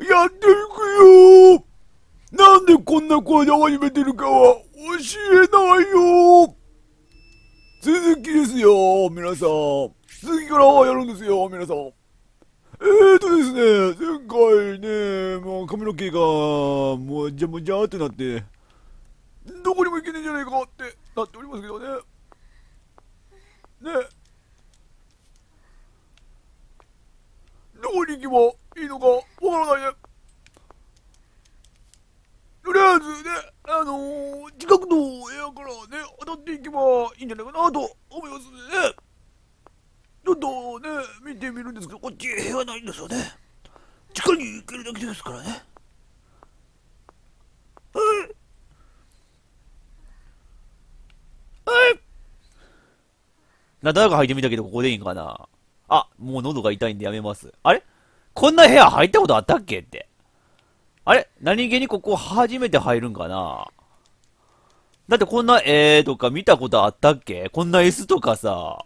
やっていくよ。なんでこんな声で始めてるかは教えないよ。続きですよ、皆さん。続きからやるんですよ、皆さん。ですね、前回ね、もう髪の毛が、もうじゃもじゃーってなって、どこにも行けねえんじゃないかってなっておりますけどね。ね。どこに行けばいいのかわからないね。とりあえずね、近くの部屋からね、当たっていけばいいんじゃないかなと思いますんでね。ちょっとね、見てみるんですけど、こっち部屋ないんですよね。地下に行けるだけですからね。はい。はい。なんとなく入ってみたけど、ここでいいんかな。あ、もう喉が痛いんでやめます。あれこんな部屋入ったことあったっけって。あれ何気にここ初めて入るんかな。だってこんな絵とか見たことあったっけ。こんな椅子とかさ。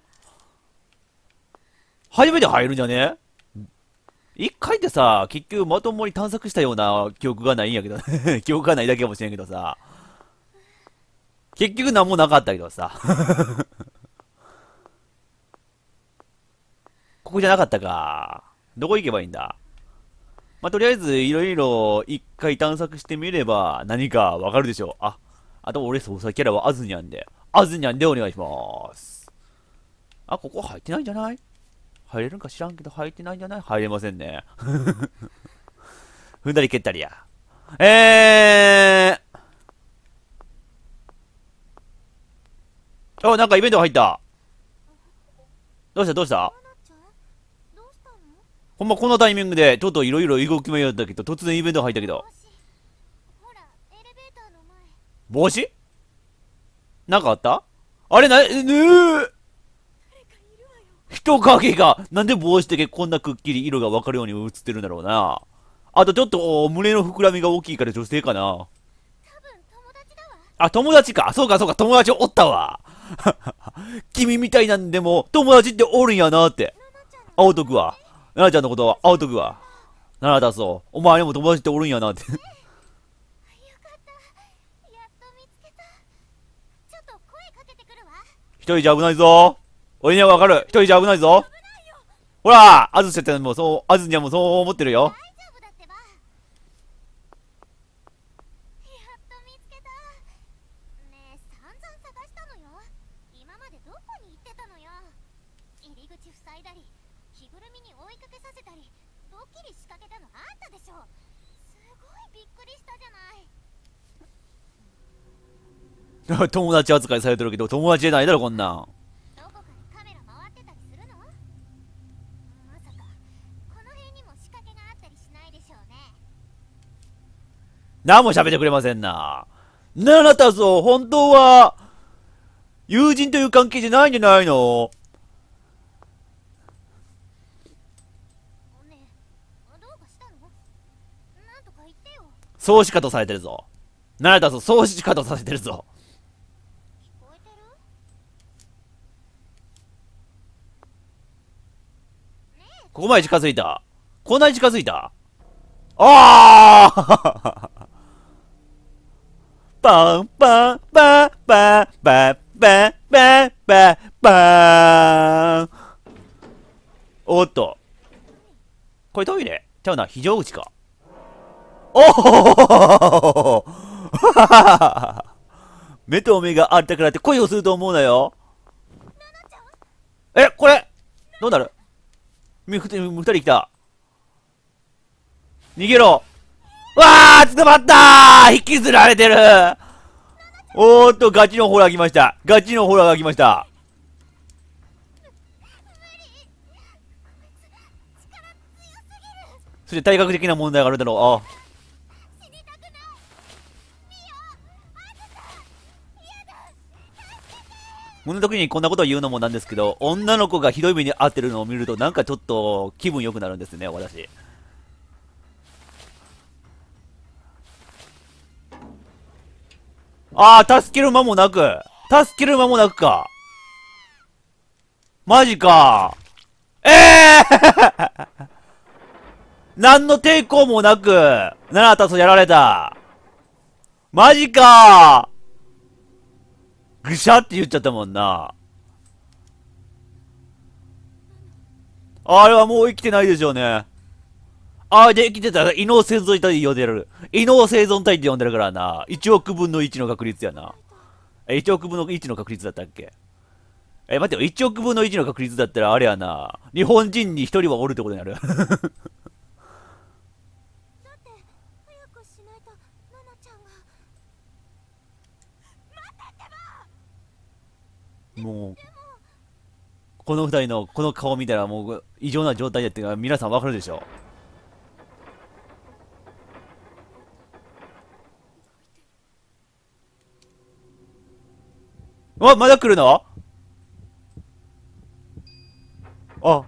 初めて入るんじゃね。一回ってさ、結局まともに探索したような記憶がないんやけどね。記憶がないだけかもしれんけどさ。結局なんもなかったけどさ。ここじゃなかったか。どこ行けばいいんだ。まあ、とりあえず、いろいろ一回探索してみれば何かわかるでしょう。あと俺操作キャラはアズニャンで。アズニャンでお願いします。ここ入ってないんじゃない。入れるんか知らんけど入ってないんじゃない。入れませんね。踏んだり蹴ったりや。なんかイベント入った。どうしたどうした。ほんまこのタイミングで、ちょっといろいろ動きもやったけど、突然イベント入ったけど。帽子なんかあった。あれ人影が、なんで帽子だけこんなくっきり色がわかるように映ってるんだろうな。あとちょっと、胸の膨らみが大きいから女性かな。友達か。そうかそうか、友達おったわ。君みたいなんでも、友達っておるんやなって。会うとくわ。奈々ちゃんのことは会うとくわ。奈々だそう。お前にも友達っておるんやなって。一人じゃ危ないぞ。俺にはわかる。一人じゃ危ないぞ。ほら、あずせってもそう、あずにゃんもそう思ってるよ。友達扱いされてるけど、友達じゃないだろ、こんなん。何も喋ってくれませんな。あなたそう、本当は、友人という関係じゃないんじゃないの。そうしかとされてるぞ。あなたそう、そうしかとさせてるぞ。ここまで近づいた。こんなに近づいた。パンパンパンパンパンパンパンパンパン。おっと。これトイレちゃうな、非常口か。おお目と目があったからって恋をすると思うなよ。これどうなる。二人来た。逃げろ。わー、捕まったー。引きずられてる。おーっと、ガチのホラー来ました。ガチのホラーが来ました。そして体格的な問題があるだろう。こんな時にこんなことを言うのもなんですけど、女の子がひどい目に遭ってるのを見るとなんかちょっと気分良くなるんですね、私。助ける間もなく。助ける間もなくか。マジか。 何の抵抗もなく、ナナタスやられた。マジかー。ぐしゃって言っちゃったもんな。あれはもう生きてないでしょうね。あれで生きてたら、異能生存体で呼んでる。異能生存体って呼んでるからな。1億分の1の確率やな。1億分の1の確率だったっけ？待ってよ、1億分の1の確率だったらあれやな。日本人に1人はおるってことになる。もう、この二人のこの顔見たらもう異常な状態だっていうのは皆さんわかるでしょ。まだ来るの？あ、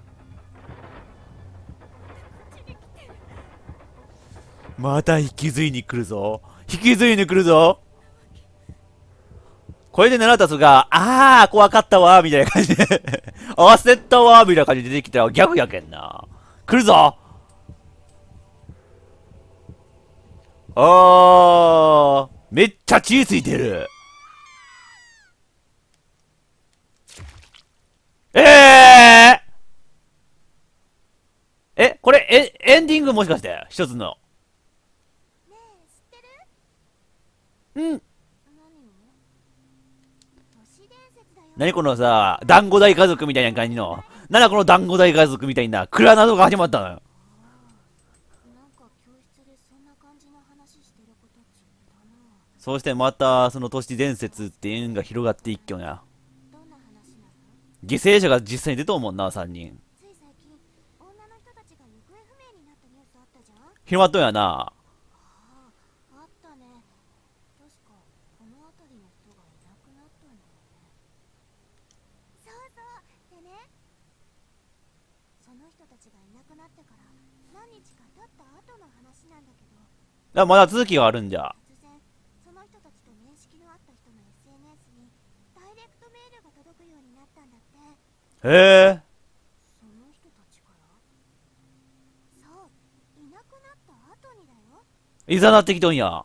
また引き継いに来るぞ。引き継いに来るぞ。これでナナタスが、怖かったわ、みたいな感じで焦ったわ、みたいな感じで出てきたらギャグやけんな。来るぞ。めっちゃ血ついてる。これ、エンディングもしかして一つの。ん何このさ、団子大家族みたいな感じの。なんだこの団子大家族みたいな、クラナドが始まったのよ。そうしてまた、その都市伝説っていうのが広がっていっきょや。犠牲者が実際に出とうもんな、3人。広まっとんやな。まだ続きがあるんじゃ。へえ。いざなってきとんや。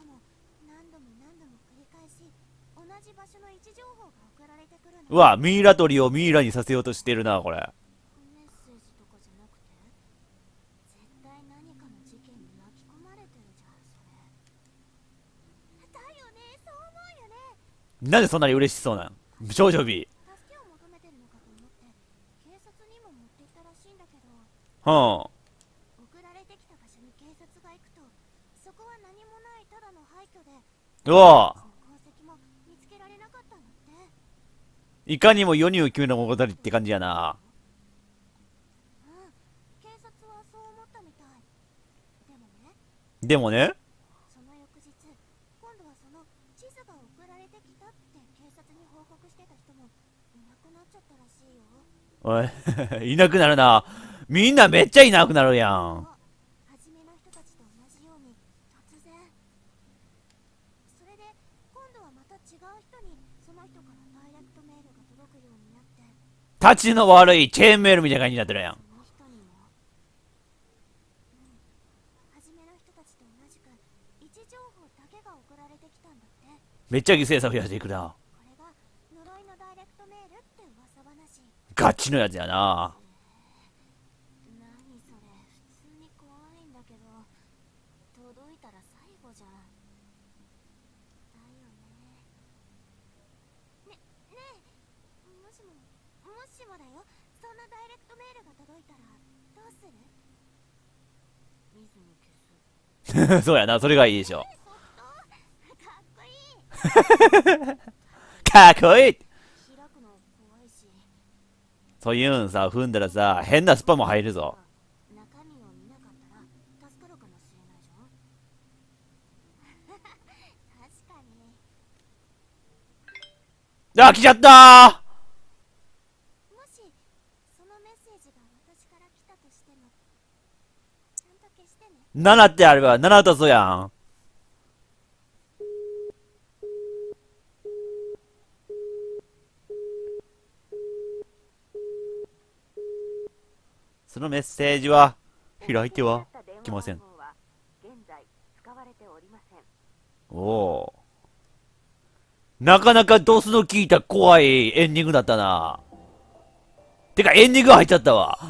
うわ、ミイラ取りをミイラにさせようとしてるな、これ。なんでそんなに嬉しそうなん少女日。うん。うわいかにも世にを決める物語って感じやな。でもね。おい、いなくなるな。みんなめっちゃいなくなるやん。タチの悪いチェーンメールみたいな感じになってるやん。めっちゃ犠牲者増やしていくな。ガチのやつやな。そうやな、それがいいでしょ。かっこいい。そういうんさ、踏んだらさ、変なスパも入るぞ。来ちゃったー。7ってあれば、7とそうやん。そのメッセージは、開いては。 きません。おお。なかなかドスの効いた怖いエンディングだったな。てかエンディング入っちゃったわ。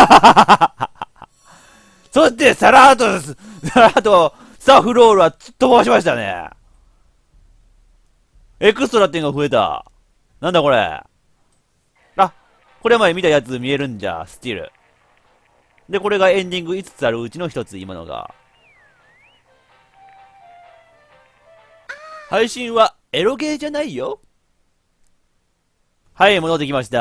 そしてさらっと、スタッフロールは飛ばしましたね。エクストラっていうのが増えた。なんだこれ。あ、これ前見たやつ見えるんじゃ、スティール。で、これがエンディング5つあるうちの1つ、今のが。配信はエロゲーじゃないよ。はい、戻ってきました。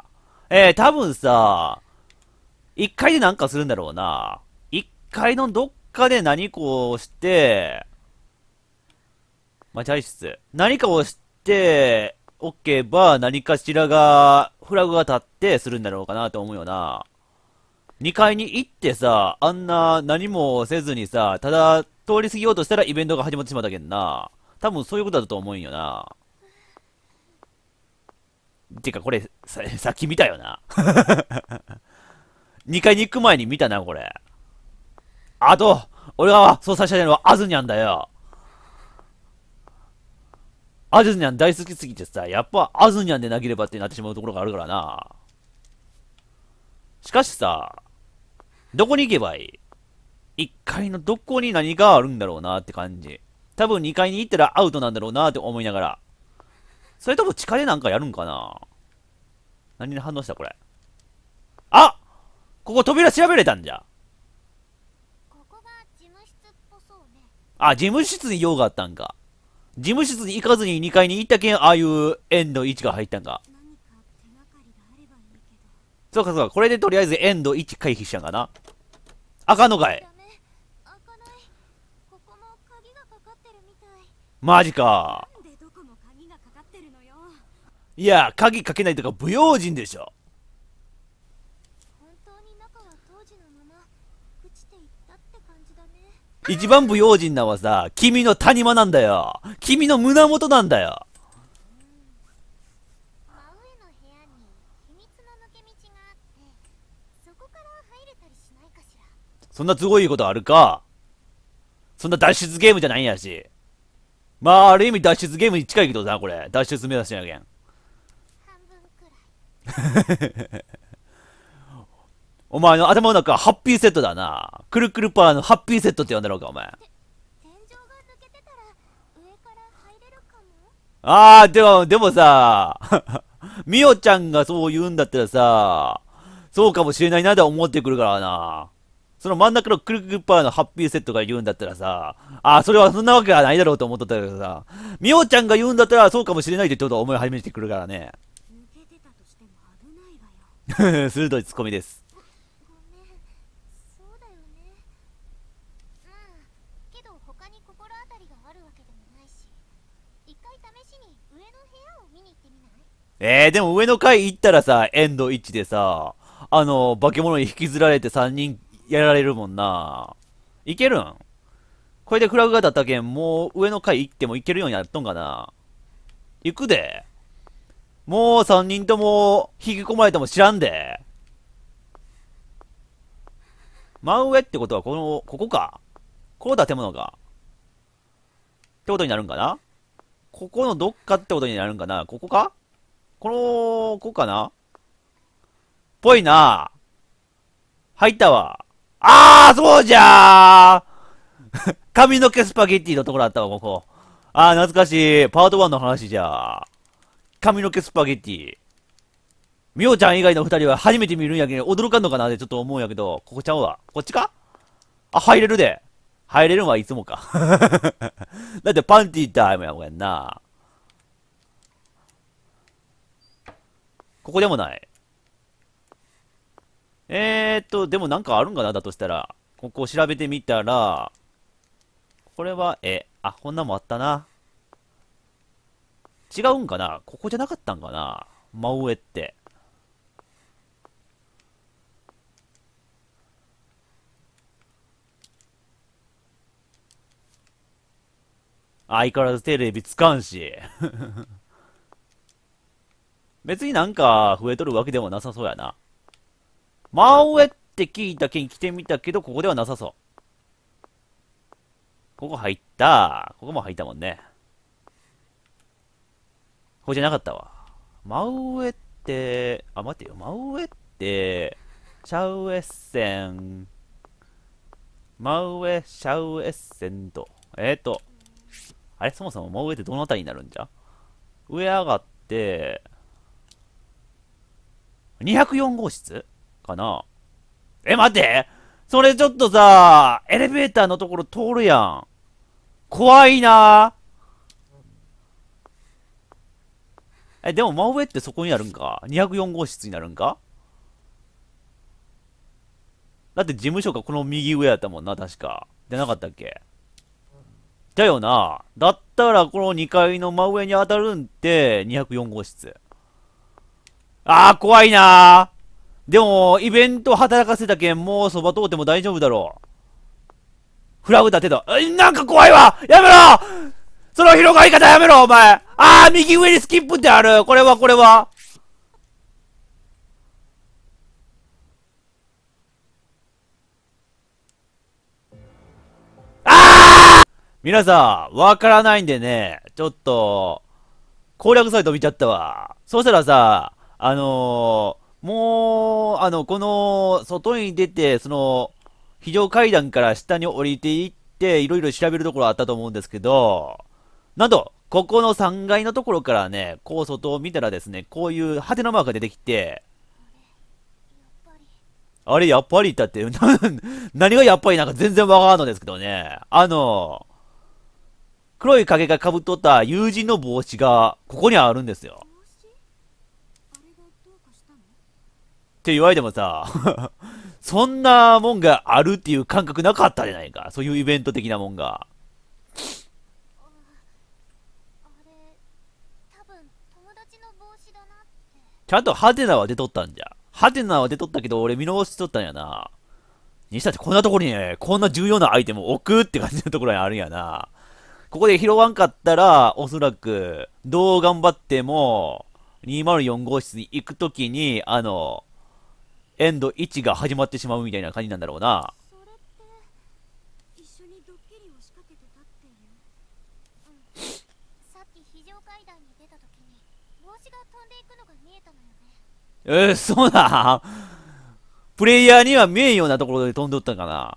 多分さ、1階でなんかするんだろうな。1階のどっかで何かをして、待合室。何かをして、おけば何かしらが、フラグが立ってするんだろうかなと思うよな。2階に行ってさ、あんな何もせずにさ、ただ通り過ぎようとしたらイベントが始まってしまったけんな。多分そういうことだと思うんよな。てかこれ、さっき見たよな。2階に行く前に見たな、これ。あと、俺が操作したいのはアズニャンだよ。アズニャン大好きすぎてさ、やっぱアズニャンでなければってなってしまうところがあるからな。しかしさ、どこに行けばいい？ 1 階のどこに何があるんだろうなって感じ。多分2階に行ったらアウトなんだろうなって思いながら。それとも地下でなんかやるんかな？何に反応したこれ。あ！ここ扉調べれたんじゃ。 ここが事務室っぽそうね。 あ、事務室に用があったんか。事務室に行かずに2階に行ったけん、ああいうエンド1が入ったんか。 何か手がかりがあればいいけど。 そうかそうか、これでとりあえずエンド1回避したんかな。あかんのかい。 ダメ、開かない。ここも鍵がかかってるみたい。 マジか。 なんでどこも鍵がかかってるのよ。 いや、鍵かけないとか不用心でしょ。 本当に中は当時のまま朽ちていったって感じだね。 一番不用心なのはさ、君の谷間なんだよ。君の胸元なんだよ。 真上の部屋に秘密の抜け道があって、そこから入れたりしないかしら。 そんな都合いいことあるか？そんな脱出ゲームじゃないんやし。まあ、ある意味脱出ゲームに近いけどな、これ。脱出目指してんやけん。 半分くらい。 お前の頭の中はハッピーセットだな。くるくるパーのハッピーセットって呼んだろうか、お前。 天井が抜けてたら上から入れるかも。 あー、でもさ、みおちゃんがそう言うんだったらさ、そうかもしれないなと思ってくるからな。その真ん中のくるくるパーのハッピーセットが言うんだったらさ、それはそんなわけはないだろうと思っとったけどさ、みおちゃんが言うんだったらそうかもしれないってちょっと思い始めてくるからね。 抜けてたとしても危ないわよ。 鋭いツッコミです。 ごめん、そうだよね。まあ、けど他に心当たりがあるわけでもないし、一回試しに上の部屋を見に行ってみない？ でも上の階行ったらさ、エンド1でさ、化け物に引きずられて3人やられるもんな。いけるん？これでフラグが立ったけん、もう上の階行っても行けるようになっとんかな。行くで。もう3人とも引き込まれても知らんで。真上ってことはここか。この建物か。ってことになるんかな。ここのどっかってことになるんかな。ここか？ここかなぽいな。入ったわ。そうじゃー髪の毛スパゲッティのところあったわ、ここ。懐かしい。パート1の話じゃ。髪の毛スパゲッティ。みおちゃん以外の二人は初めて見るんやけど、驚かんのかなってちょっと思うんやけど、ここちゃうわ。こっちか？入れるで。入れるんはいつもか。だってパンティータイムやもんな。ここでもない。でもなんかあるんかなだとしたら。ここ調べてみたら、これは、こんなもんあったな。違うんかな？ここじゃなかったんかな？真上って。相変わらずテレビつかんし。別になんか増えとるわけでもなさそうやな。真上って聞いたけん来てみたけど、ここではなさそう。 ここ入った。ここも入ったもんね。ここじゃなかったわ。真上って、あ、待ってよ。真上って、シャウエッセン。真上、シャウエッセンと。あれそもそも真上ってどのあたりになるんじゃ？上上がって、204号室かな？待ってそれちょっとさ、エレベーターのところ通るやん。怖いなでも真上ってそこになるんか？ 204 号室になるんか？だって事務所がこの右上やったもんな、確か。じゃなかったっけ？だよな。だったらこの2階の真上に当たるんって204号室。怖いなでも、イベント働かせたけん、もうそば通っても大丈夫だろう。フラグ立てた。なんか怖いわやめろその広がり方やめろお前右上にスキップってあるこれは皆さん、わからないんでね、ちょっと、攻略サイト見ちゃったわ。そしたらさ、もう、この、外に出て、非常階段から下に降りていって、いろいろ調べるところあったと思うんですけど、なんと、ここの3階のところからね、こう外を見たらですね、こういうハテナマークが出てきて、あれ、やっぱりだって、何がやっぱりなんか全然わからんのですけどね、黒い影が被っとった友人の帽子が、ここにあるんですよ。って言われてもさ、そんなもんがあるっていう感覚なかったじゃないか。そういうイベント的なもんが。ちゃんとハテナは出とったんじゃ。ハテナは出とったけど、俺見逃しとったんやな。にしたってこんなところにね、こんな重要なアイテムを置くって感じのところにあるんやな。ここで拾わんかったら、おそらく、どう頑張っても、204号室に行くときに、エンド1が始まってしまうみたいな感じなんだろうな。 それって一緒にドッキリを仕掛けてたっていう。さっき非常階段に出た時に帽子が飛んでいくのが見えたのよね。 そうなんプレイヤーには見えんようなところで飛んでおったんかな。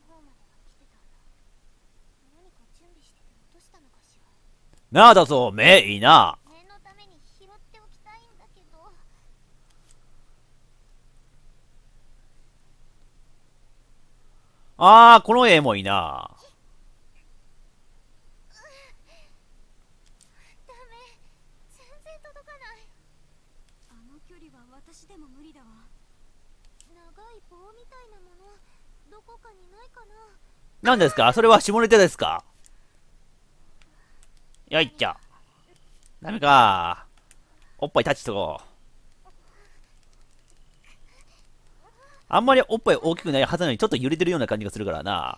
なあだそう目いいな。 念のために拾っておきたいんだけど。 この絵もいいな。 ダメ、全然届かない。あの距離は私でも無理だわ。長い棒みたいなもの、どこかにないかな。 何ですかそれは下ネタですか？よいっちょ。ダメか。おっぱいタッチとこう。あんまりおっぱい大きくないはずなのにちょっと揺れてるような感じがするからな。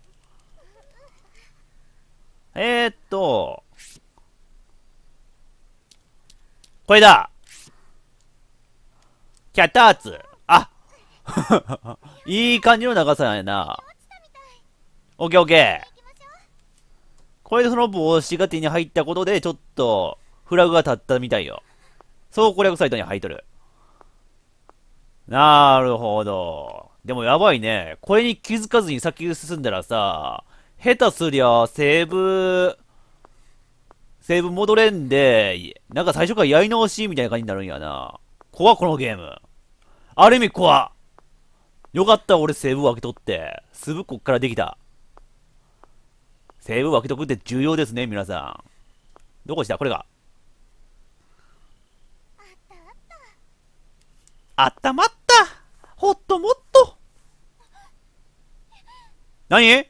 これだキャッターツいい感じの長さやな。オッケーオッケー。これでその帽子が手に入ったことで、ちょっと、フラグが立ったみたいよ。そう攻略サイトに入っとる。なるほど。でもやばいね。これに気づかずに先進んだらさ、下手すりゃ、セーブ戻れんで、なんか最初からやり直しみたいな感じになるんやな。怖っ、このゲーム。ある意味怖っ。よかった、俺セーブ分け取って。すぐこっからできた。セーブ分けとくって重要ですね、皆さん。どこしたこれが。あったまったほっともっと何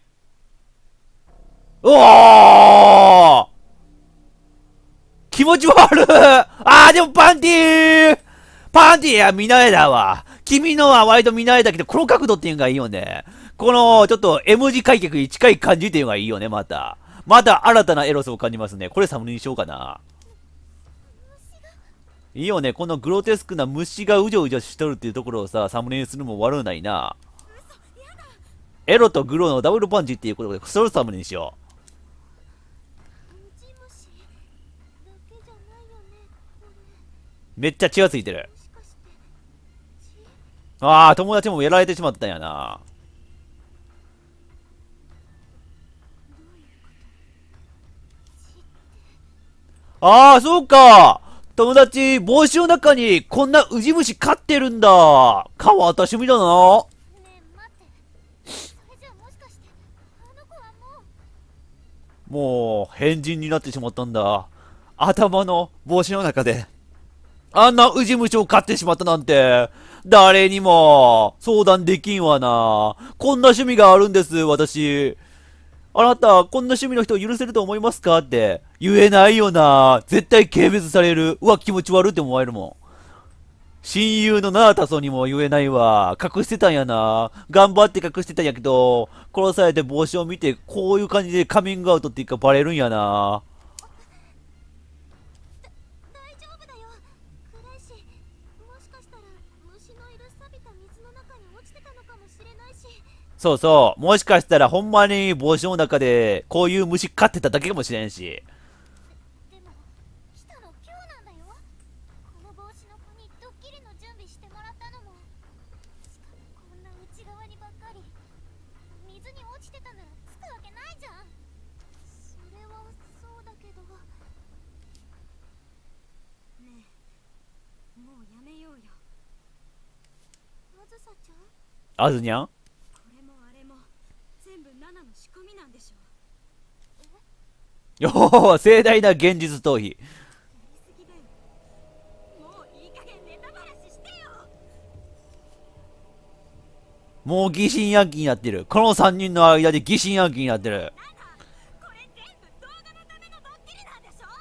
おー気持ち悪いでもパンティーや見慣れだわ。君のは割と見慣れだけど、この角度っていうのがいいよね。この、ちょっと M 字開脚に近い感じっていうのがいいよね、また。また新たなエロスを感じますね。これサムネにしようかな。いいよね、このグロテスクな虫がうじょうじょしとるっていうところをさ、サムネにするも悪ないな。エロとグロのダブルパンチっていうことで、それをサムネにしよう。 めっちゃ血がついてる。 もしかしてああ、友達もやられてしまったんやな。ああ、そうか。友達、帽子の中にこんなウジ虫飼ってるんだ。変わった趣味だな。 ねえ待って、それじゃもしかしてあの子はもう。 もう、変人になってしまったんだ。頭の帽子の中で、あんなウジ虫を飼ってしまったなんて、誰にも相談できんわな。こんな趣味があるんです、私。あなた、こんな趣味の人を許せると思いますかって言えないよな。絶対軽蔑される。うわ、気持ち悪って思われるもん。親友のナータソにも言えないわ。隠してたんやな。頑張って隠してたんやけど、殺されて帽子を見て、こういう感じでカミングアウトっていうかバレるんやな。 大丈夫だよ。暗いし、もしかしたら虫のいる錆びた水の中に落ちてたのかもしれないし。 そうそう。もしかしたらほんまに帽子の中で、こういう虫飼ってただけかもしれんし。 でも来たの今日なんだよ。この帽子の子にドッキリの準備してもらったのも。しかもこんな内側にばっかり。水に落ちてたならつくわけないじゃん。それはそうだけど。ねえ、もうやめようよ。あずさちゃん、 あずにゃん。 これもあれも全部ナナの仕込みなんでしょ。 よー、盛大な現実逃避。 やりすぎだよ。もういい加減ネタバラシしてよ。 もう疑心暗鬼になってる。この3人の間で疑心暗鬼になってる。 これ全部動画のためのドッキリなんでしょ。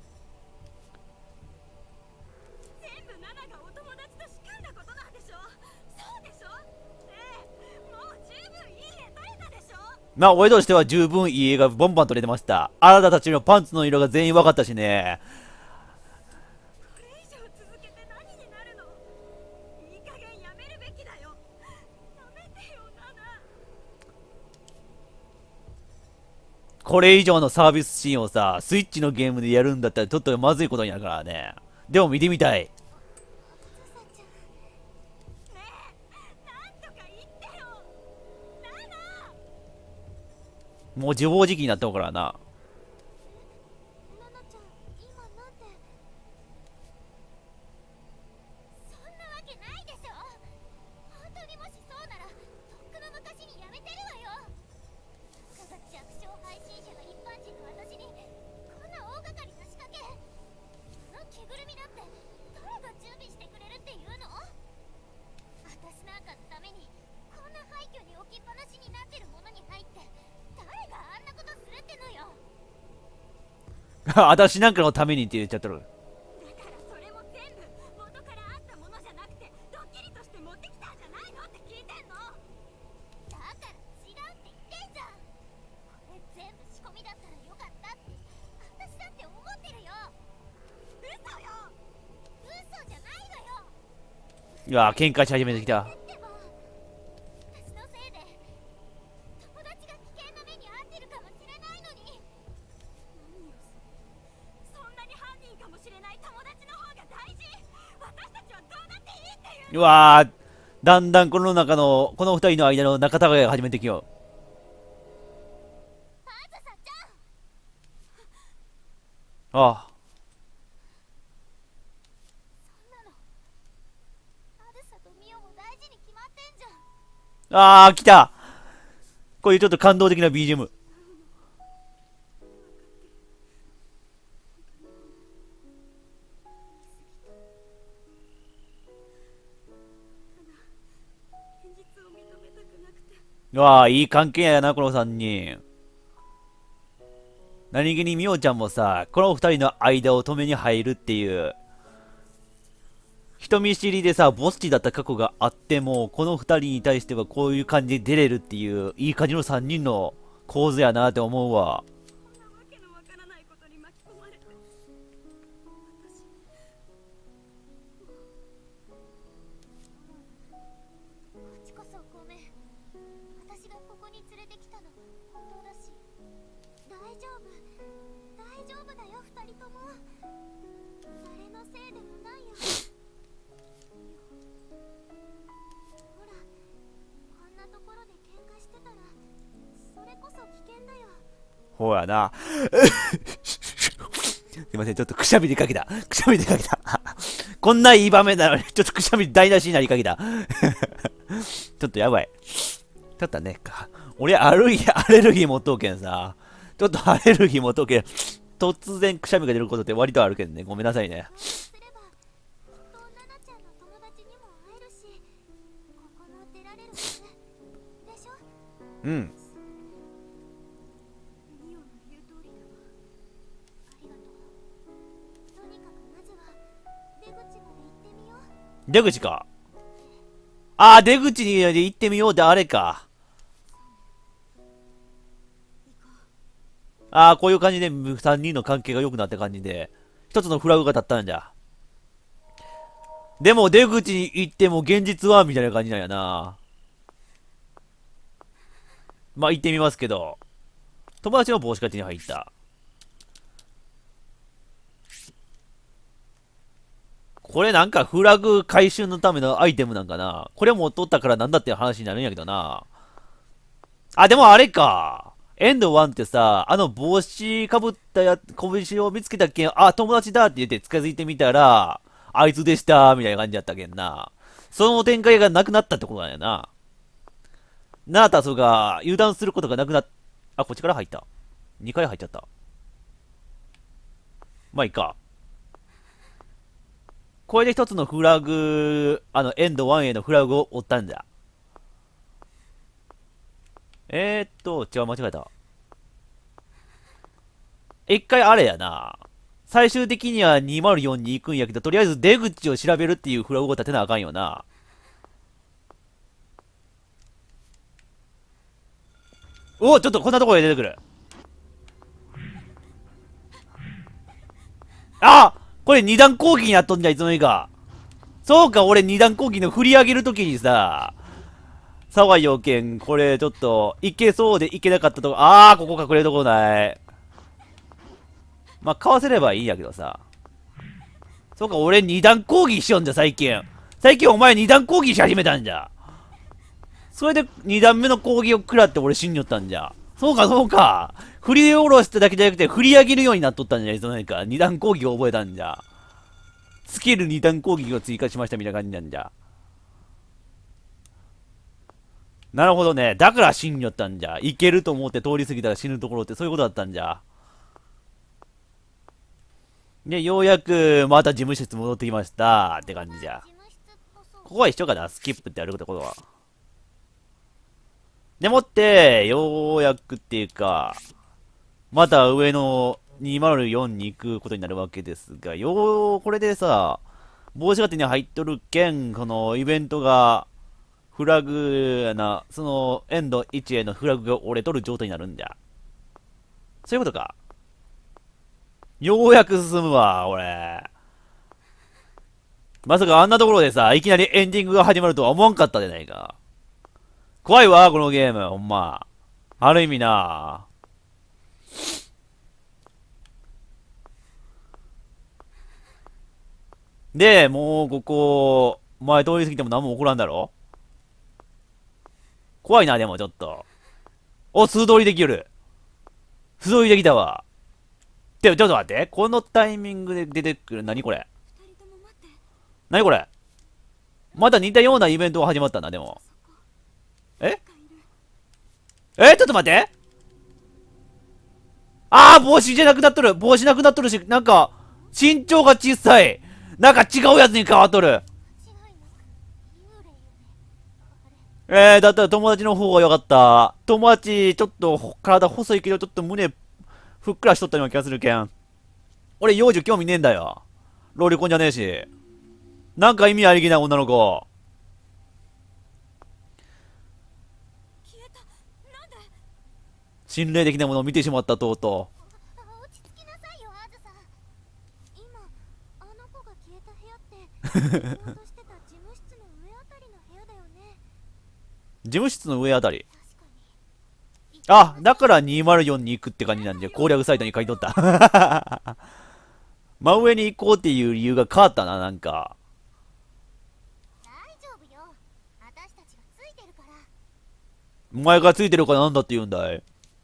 全部ナナがお友達と仕組んだことなんでしょ。そうでしょ。ねえ、もう十分いい絵撮れたでしょ。 まあ、俺としては十分いい映画ボンバン撮れてました。あなたたちのパンツの色が全員分かったしね。 これ以上続けて何になるの。いい加減やめるべきだよ。やめてよナナ。 これ以上のサービスシーンをさ、スイッチのゲームでやるんだったらちょっとまずいことになるからね。でも見てみたい。 ずさちゃん、ねえ、なんとか言ってよナナ。 もう自暴自棄になっておるからな。 ナナちゃん、今なんて。そんなわけないでしょ。本当にもしそうならとっくの昔にやめてるわよ。たかが弱小配信者が一般人の私にこんな大掛かりな仕掛け。あの着ぐるみなんて誰が準備してくれるっていうの。私なんかのためにこんな廃墟に置きっぱなしになってるものに入って誰があんなことするってのよ。 私なんかのためにって言っちゃってる。 だからそれも全部元からあったものじゃなくてドッキリとして持ってきたんじゃないのって聞いてんの。だから違うって言ってんじゃん。これ全部仕込みだったらよかったって私だって思ってるよ。嘘よ。嘘じゃないのよ。 いやー、喧嘩し始めてきた。 でも私のせいで友達が危険な目に遭ってるかもしれないのに。何よそれ。そんなに犯人かもしれない友達の方が大事。私たちはどうだっていいっていう。 うわー、だんだんこの中の、この二人の間の仲違いが始めてきよあずさちゃん。 う。あそんなのあずさとミオも大事に決まってんじゃん。 あ、来た。こういうちょっと感動的な BGM。 現実を認めたくなくて。 うわあ、いい関係やな、この三人。何気にみおちゃんもさ、この二人の間を止めに入るっていう。人見知りでさ、ボスチだった過去があっても、この二人に対してはこういう感じで出れるっていう、いい感じの三人の構図やなって思うわ。 こんなわけのわからないことに巻き込まれて。私こっちこそごめん。私がここに連れてきたのは本当だし。大丈夫だよ二人とも。 誰のせいでもないよ。ほら、こんなところで喧嘩してたらそれこそ危険だよ。 ほらな。すいません、ちょっとくしゃみでかけた。くしゃみでかけた。こんないい場面なのに、ちょっとくしゃみ台無しになりかけた。ちょっとやばい。ちょっとね、俺アレルギー持っとうけんさ。ちょっとアレルギー持っとうけん。突然くしゃみが出ることって割とあるけどね。ごめんなさいね。 すればきっとナナちゃんの友達にも会えるし、ここも出られるはずでしょ。 うん。 ミオの言う通りだわ。ありがとう。とにかくまずは出口まで行ってみよう。 出口か。あー、出口に行ってみようってあれか。ああ、こういう感じで3人の関係が良くなった感じで、一つのフラグが立ったんじゃ。でも出口に行っても現実はみたいな感じなんやな。まあ行ってみますけど、友達の帽子が手に入った。これなんかフラグ回収のためのアイテムなんかな。これ持っとったからなんだって話になるんやけどな。あ、でもあれか。エンド1ってさ、あの帽子かぶった拳を見つけたけん、あ、友達だって言って近づいてみたら、あいつでした、みたいな感じだったけんな。その展開がなくなったってことなんやな。ナータソが油断することがなくなっ、あ、こっちから入った。2回入っちゃった。まあいいか。これで一つのフラグ、エンド1へのフラグを追ったんだ。違う、間違えた。一回あれやな。最終的には204に行くんやけど、とりあえず出口を調べるっていうフラグを立てなあかんよな。お、ちょっとこんなところで出てくる。あ、これ二段攻撃になっとんじゃ、いつの間にか。そうか、俺二段攻撃の振り上げるときにさ、沢要件、これちょっと、いけそうでいけなかったとこ、ここ隠れるとこない。まあ、かわせればいいんやけどさ。そうか、俺二段攻撃しよんじゃ、最近。最近お前二段攻撃し始めたんじゃ。それで二段目の攻撃を食らって俺死んじゃったんじゃ。そうか、そうか。振り下ろしただけじゃなくて、振り上げるようになっとったんじゃないその何か。二段攻撃を覚えたんじゃ。スキル二段攻撃を追加しましたみたいな感じなんじゃ。なるほどね。だから死んじゃったんじゃ。いけると思って通り過ぎたら死ぬところってそういうことだったんじゃ。で、ようやくまた事務室戻ってきましたって感じじゃ。ここは一緒かなスキップってやることは。でもって、ようやくっていうか、また上の204に行くことになるわけですが、これでさ、帽子が手に入っとるけん、このイベントが、フラグやな、そのエンド1へのフラグが折れとる状態になるんじゃ。そういうことか。ようやく進むわ、俺。まさかあんなところでさ、いきなりエンディングが始まるとは思わんかったじゃないか。怖いわ、このゲーム、ほんま。ある意味な。で、もうここ、前通り過ぎても何も起こらんだろ怖いな、でもちょっと。お、素通りできる。素通りできたわ。ちょっと待って。このタイミングで出てくる。何これ何これまた似たようなイベントが始まったんだ、でも。ちょっと待って帽子じゃなくなっとる帽子なくなっとるし、なんか、身長が小さいなんか違うやつに変わっとるだったら友達の方が良かった。友達、ちょっと体細いけど、ちょっと胸、ふっくらしとったような気がするけん。俺、幼女興味ねえんだよ。ロリコンじゃねえし。なんか意味ありげな女の子。心霊的なものを見てしまったとうと落ち着きなさいよ、アズさん。今あの子が消えた部屋って行こうとしてた事務室の上あたりの部屋だよね。 事務室の上あたり。 確かに。 あ、だから204に行くって感じなんで、攻略サイトに書いとった。 真上に行こうっていう理由が変わったな、なんか。 大丈夫よ。私たちがついてるから。 お前がついてるからなんだって言うんだい。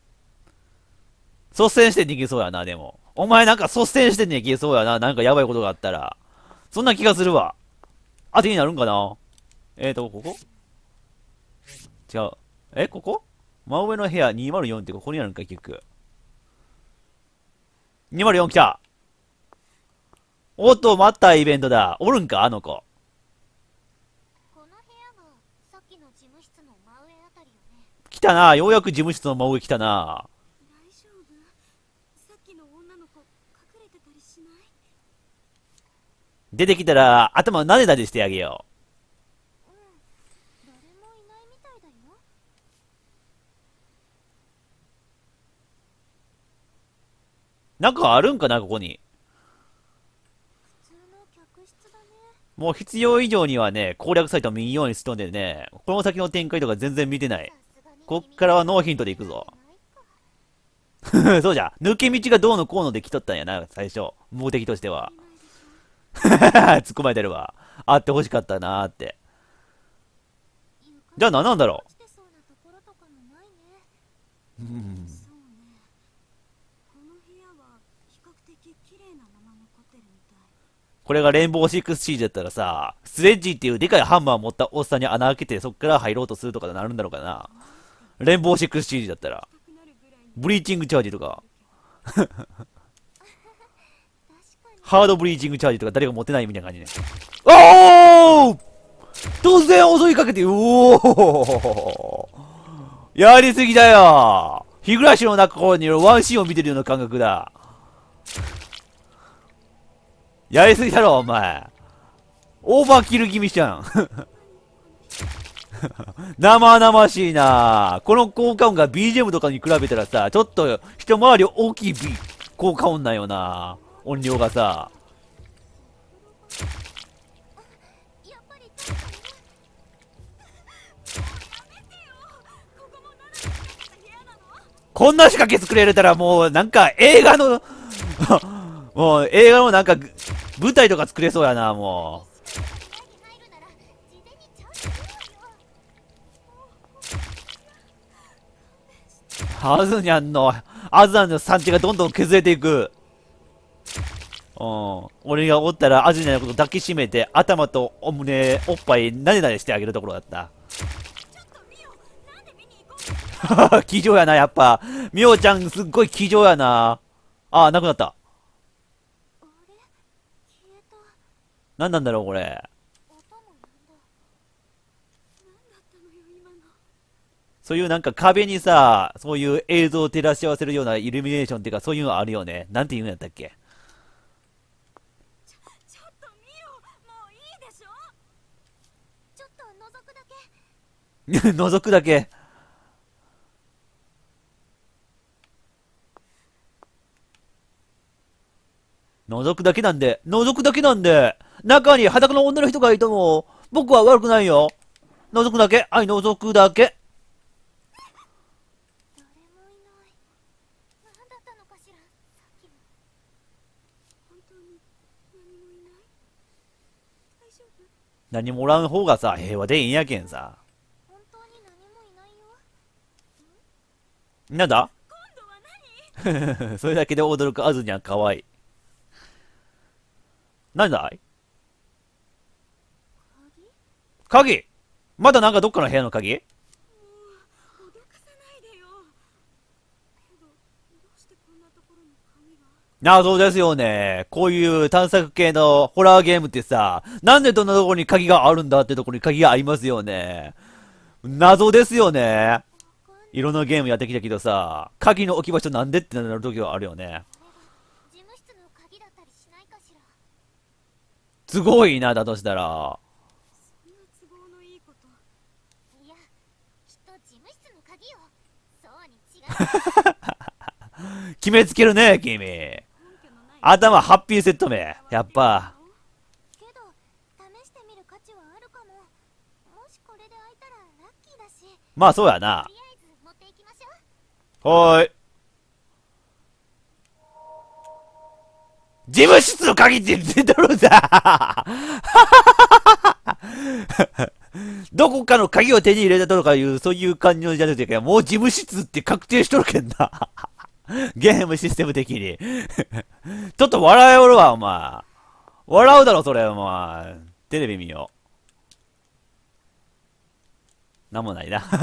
率先して逃げそうやな、でも。お前なんか率先して逃げそうやな、なんかやばいことがあったら。そんな気がするわ。当てになるんかな。ここ違う。ここ真上の部屋204ってここにあるんか、結局。204来た。おっと、待ったイベントだ。おるんかあの子。 この部屋がさっきの事務室の真上あたりよね。 来たな。ようやく事務室の真上来たな。 大丈夫？さっきの女の子隠れてたりしない？ 出てきたら、頭なでなでしてあげよ誰もいないみたいだよ。 う。なんかあるんかな、ここに。 普通の客室だね。 もう必要以上にはね、攻略サイト見んようにしとんでね、この先の展開とか全然見てない。 さすがにこっからはノーヒントで行くぞ。 ないか。 そうじゃ。抜け道がどうのこうので来とったんやな、最初。目的としては。 いないでしょ？ 突っ込まれてるわ。あって欲しかったなーって。じゃあ何なんだろ落ちてそうなところとかもないね。 う。うんそうね。この部屋は比較的綺麗なまま残ってるみたい。 これがレインボーシックスシージだったらさ、スレッジっていうでかいハンマーを持ったおっさんに穴開けてそっから入ろうとするとかなるんだろうかな。レインボーシックスシージだったら。 したくなるぐらいにブリーチングチャージとか。 確かに。 ハードブリーチングチャージとか誰が持ってないみたいな感じね。おー突然襲いかけて、おーやりすぎだよ日暮らしの中にいるワンシーンを見てるような感覚だ。やりすぎだろ、お前。オーバーキル気味じゃん。生々しいなこの効果音が BGM とかに比べたらさ、ちょっと一回り大きい、効果音なんよな音量がさ。 やっぱり確かにね。 ここもナナが仕掛けた部屋なの？ こんな仕掛け作れたらもうなんか映画のもう映画のなんか舞台とか作れそうやな、もしかも部屋に入るなら事前にちゃんと言うわよ。 う。アズニャンの産地がどんどん削れていく。俺がおったらアズニャンのこと抱きしめて頭とお胸、おっぱいなでなでしてあげるところだった。 ちょっとミオ、なんで見に行こう？ 気丈やな、やっぱ。みおちゃんすっごい気丈やな。あ、なくなった。 あれ消えた。 なんなんだろう、これ。 音もなんだ。 なんだったのよ今の。 そういうなんか壁にさ、そういう映像を照らし合わせるようなイルミネーションっていうかそういうのあるよね。なんて言うんやったっけ。 ちょっとミオ、もういいでしょ？ ちょっと覗くだけ。 覗くだけ。覗くだけなんで、覗くだけなんで、中に裸の女の人がいても、僕は悪くないよ。覗くだけ。はい、覗くだけ。 誰もいない。何だったのかしら、さっきの。 本当に何もいない？大丈夫？ 何もおらん方がさ、平和でいいんやけんさ。 本当に何もいないよ。 なんだ今度は何？ それだけで驚くアズニャンかわいい。なんだい鍵まだなんかどっかの部屋の鍵もう脅かさないでよ。けどどうしてこんなところに鍵が？ 謎ですよね。こういう探索系のホラーゲームってさ、なんでどんなところに鍵があるんだってところに鍵がありますよね。謎ですよね。 わかんない。 いろんなゲームやってきたけどさ、鍵の置き場所なんでってなる時はあるよね。 事務室の鍵だったりしないかしら。 すごいな、だとしたら。 そんな都合のいいこと。 いや、きっと事務室の鍵よ。そうに違いない。 決めつけるね、君。 根拠のない頭ハッピーセットめ。やっぱ。 けど、試してみる価値はあるかも。もしこれで開いたらラッキーだし。 まあそうやなと。りあえず持っていきましょう。 はーい。 事務室の鍵って出てるんだどこかの鍵を手に入れたとかいう、そういう感じのじゃなくて、もう事務室って確定しとるけんな。ゲームシステム的に。ちょっと笑えおるわ、お前。笑うだろ、それ、お前。テレビ見よう。なんもないな。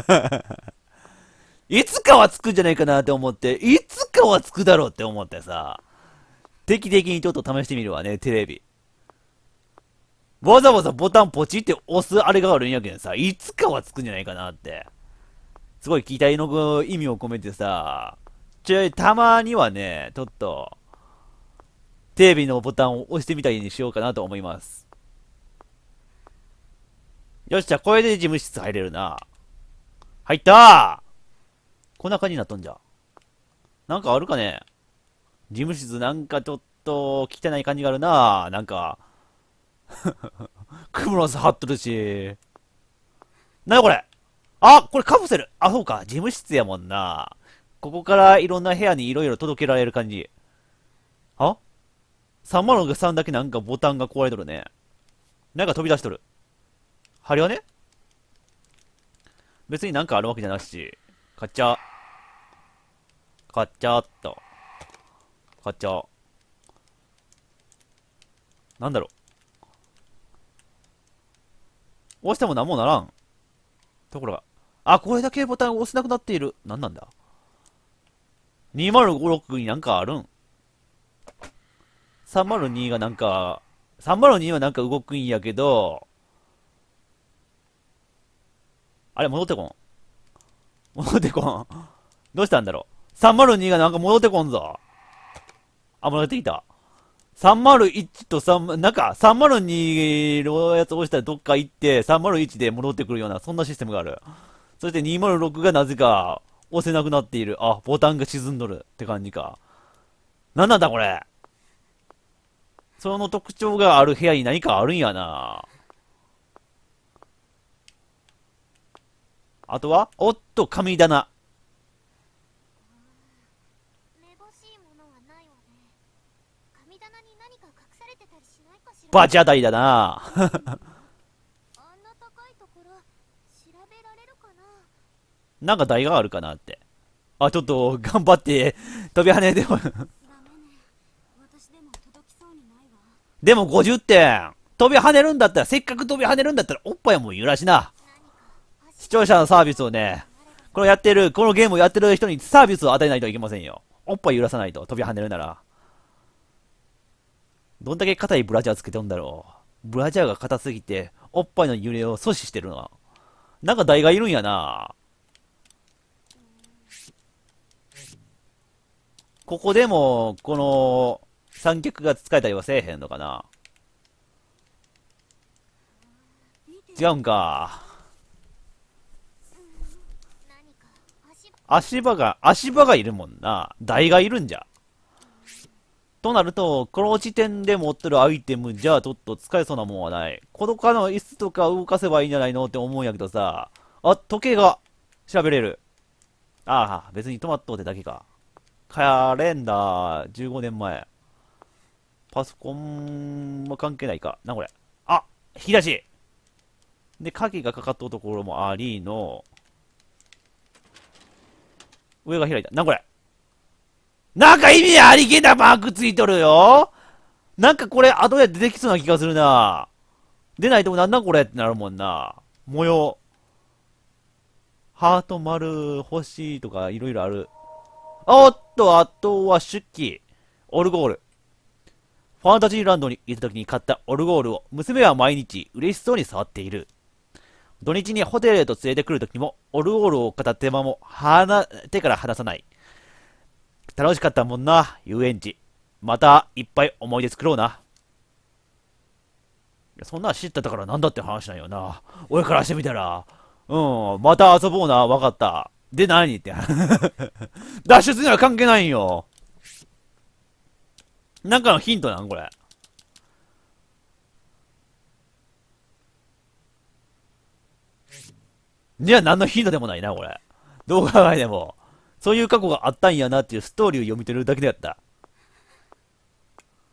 いつかはつくんじゃないかなって思って、いつかはつくだろうって思ってさ。定期的にちょっと試してみるわね、テレビ。わざわざボタンポチって押すあれがあるんやけんさ、いつかはつくんじゃないかなって。すごい期待の意味を込めてさ、たまにはね、ちょっと、テレビのボタンを押してみたりにしようかなと思います。よし、じゃあこれで事務室入れるな。入ったー。こんな感じになっとんじゃ。なんかあるかね。事務室なんかちょっと汚い感じがあるな。なんか、クモの巣張っとるし。なにこれ。あ、これカプセル。あ、そうか。事務室やもんな。ここからいろんな部屋にいろいろ届けられる感じ。あ ?303 だけなんかボタンが壊れとるね。なんか飛び出しとる。針はね別になんかあるわけじゃなし。買っちゃう。買っちゃっと。買っちゃおう。なんだろう。押してもなんもならん。ところが。あ、これだけボタンを押せなくなっている。なんなんだ ?2056 になんかあるん ?302 がなんか、302はなんか動くんやけど、あれ、戻ってこん。戻ってこん。どうしたんだろう。302がなんか戻ってこんぞ。あ、戻ってきた。301と3、なんか、302のやつ押したらどっか行って、301で戻ってくるような、そんなシステムがある。そして206がなぜか、押せなくなっている。あ、ボタンが沈んどるって感じか。なんなんだこれ。その特徴がある部屋に何かあるんやな。あとはおっと、神棚。 めぼしいものはないわね。神棚に何か隠されてたりしないかしら。 バチ当たりだな。 あんな高いところ調べられるかな。 なんか台があるかなって。あ、ちょっと、頑張って、飛び跳ねでも。 ダメね。私でも届きそうにないわ。 でも50点。飛び跳ねるんだったら、せっかく飛び跳ねるんだったら、おっぱいも揺らしな。視聴者のサービスをね、このゲームをやってる人にサービスを与えないといけませんよ。おっぱい揺らさないと飛び跳ねるなら。どんだけ硬いブラジャーつけてるんだろう。ブラジャーが硬すぎて、おっぱいの揺れを阻止してるな。なんか台がいるんやな。ここでも、この、三脚が使えたりはせえへんのかな。違うんか。 何か足場がいるもんな。台がいるんじゃ。となると、この時点で持ってるアイテムじゃちょっと使えそうなもんはない。この他の椅子とか動かせばいいんじゃないのって思うんやけどさ。あ、時計が調べれる。ああ、別に止まっとってだけか。カレンダー、15年前。パソコンも関係ないか。な、これ。あ、引き出し。で、鍵がかかっとるところもありの、上が開いた。な、これ。なんか意味ありげなマークついとるよ。なんかこれ後で出てきそうな気がするな。出ないとこなんだこれってなるもんな。模様。ハート丸、星とかいろいろある。おっと、あとは出記。オルゴール。ファンタジーランドに行った時に買ったオルゴールを娘は毎日嬉しそうに触っている。土日にホテルへと連れてくる時もオルゴールを片手間も手から離さない。楽しかったもんな、遊園地。またいっぱい思い出作ろうな。そんな知ってたからなんだって話なんよな。俺からしてみたら、また遊ぼうな、わかった。で何って。脱出には関係ないんよ。なんかのヒントなんこれ。じゃあ何のヒントでもないな、これ。どう考えても。そういう過去があったんやなっていうストーリーを読み取るだけだった。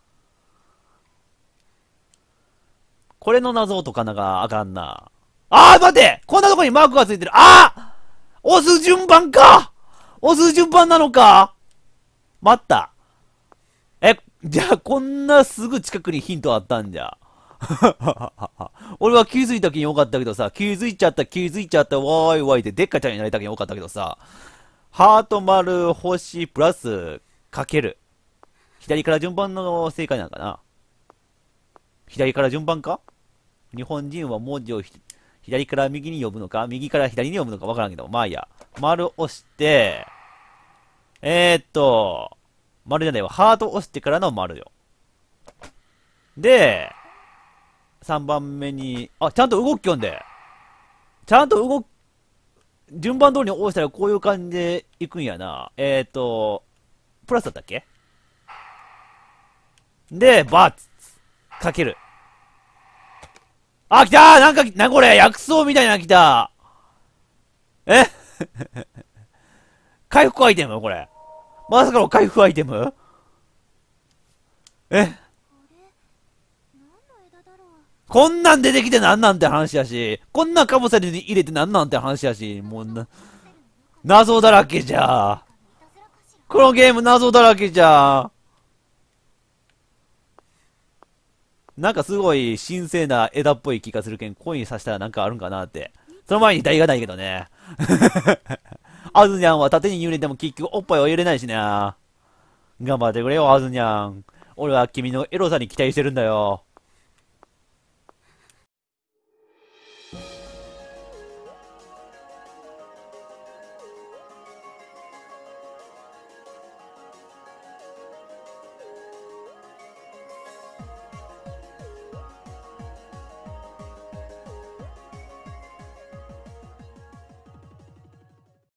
これの謎を解かながあかんな。あー待ってこんなとこにマークがついてる。あー押す順番か押す順番なのか待った。じゃあこんなすぐ近くにヒントあったんじゃ。俺は気づいたけんよかったけどさ、気づいちゃった、わーいわーいってでっかちゃんになりたけんよかったけどさ、ハート丸星プラスかける。左から順番の正解なのかな。左から順番か。日本人は文字を左から右に読むのか、右から左に読むのかわからんけど、まあいいや。丸押して、丸じゃないわ。ハート押してからの丸よ。で、3番目に、あ、ちゃんと動きよんで。ちゃんと順番通りに押したらこういう感じでいくんやな。プラスだったっけで、バツかける。あ、来たーなんこれ薬草みたいなの来た回復アイテムこれ。まさかの回復アイテムこんなん出てきてなんなんて話やし、こんなんカプセルに入れてなんなんて話やし、もう謎だらけじゃ。このゲーム謎だらけじゃ。なんかすごい神聖な枝っぽい気がするけん、コイン刺したらなんかあるんかなって。その前に台がないけどね。あずにゃんは縦に揺れても結局おっぱいは揺れないしな。頑張ってくれよ、あずにゃん。俺は君のエロさに期待してるんだよ。